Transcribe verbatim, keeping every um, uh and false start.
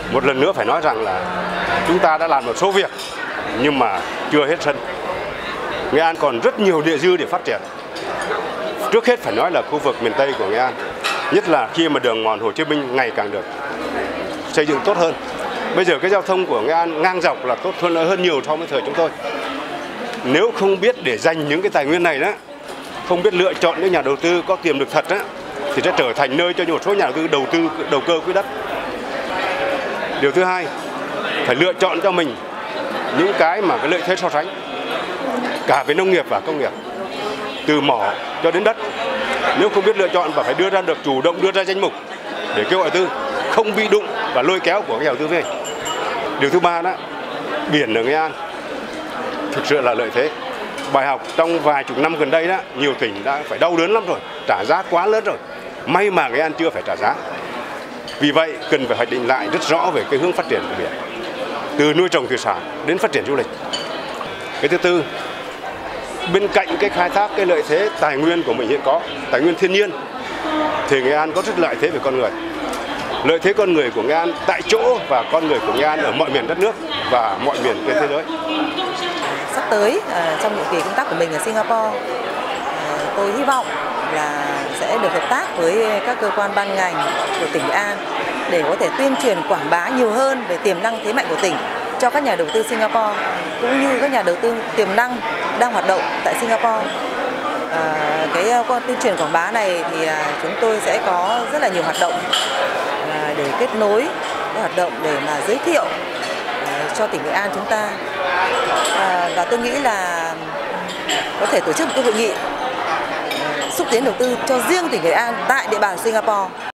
Một lần nữa phải nói rằng là chúng ta đã làm một số việc nhưng mà chưa hết sân. Nghệ An còn rất nhiều địa dư để phát triển. Trước hết phải nói là khu vực miền Tây của Nghệ An, nhất là khi mà đường mòn Hồ Chí Minh ngày càng được xây dựng tốt hơn. Bây giờ cái giao thông của Nghệ An ngang dọc là tốt hơn hơn nhiều so với thời chúng tôi. Nếu không biết để dành những cái tài nguyên này đó, không biết lựa chọn những nhà đầu tư có tiềm lực thật đó, thì sẽ trở thành nơi cho một số nhà đầu tư đầu tư đầu cơ quỹ đất. Điều thứ hai, phải lựa chọn cho mình những cái mà cái lợi thế so sánh cả về nông nghiệp và công nghiệp, từ mỏ cho đến đất. Nếu không biết lựa chọn và phải đưa ra được chủ động đưa ra danh mục để kêu gọi tư, không bị đụng và lôi kéo của các nhà đầu tư về. Điều thứ ba đó, biển ở Nghệ An thực sự là lợi thế. Bài học trong vài chục năm gần đây đó, nhiều tỉnh đã phải đau đớn lắm rồi, trả giá quá lớn rồi. May mà Nghệ An chưa phải trả giá. Vì vậy cần phải hoạch định lại rất rõ về cái hướng phát triển của biển, từ nuôi trồng thủy sản đến phát triển du lịch. Cái thứ tư, bên cạnh cái khai thác cái lợi thế tài nguyên của mình hiện có, tài nguyên thiên nhiên, thì Nghệ An có rất lợi thế về con người. Lợi thế con người của Nghệ An tại chỗ và con người của Nghệ An ở mọi miền đất nước và mọi miền trên thế giới. Sắp tới trong nhiệm kỳ công tác của mình ở Singapore, tôi hy vọng là sẽ được hợp tác với các cơ quan ban ngành của tỉnh Nghệ An để có thể tuyên truyền quảng bá nhiều hơn về tiềm năng thế mạnh của tỉnh cho các nhà đầu tư Singapore cũng như các nhà đầu tư tiềm năng đang hoạt động tại Singapore. À, cái tuyên truyền quảng bá này thì chúng tôi sẽ có rất là nhiều hoạt động à, để kết nối các hoạt động để mà giới thiệu à, cho tỉnh Nghệ An chúng ta. À, và tôi nghĩ là có thể tổ chức một cái hội nghị xúc tiến đầu tư cho riêng tỉnh Nghệ An tại địa bàn Singapore.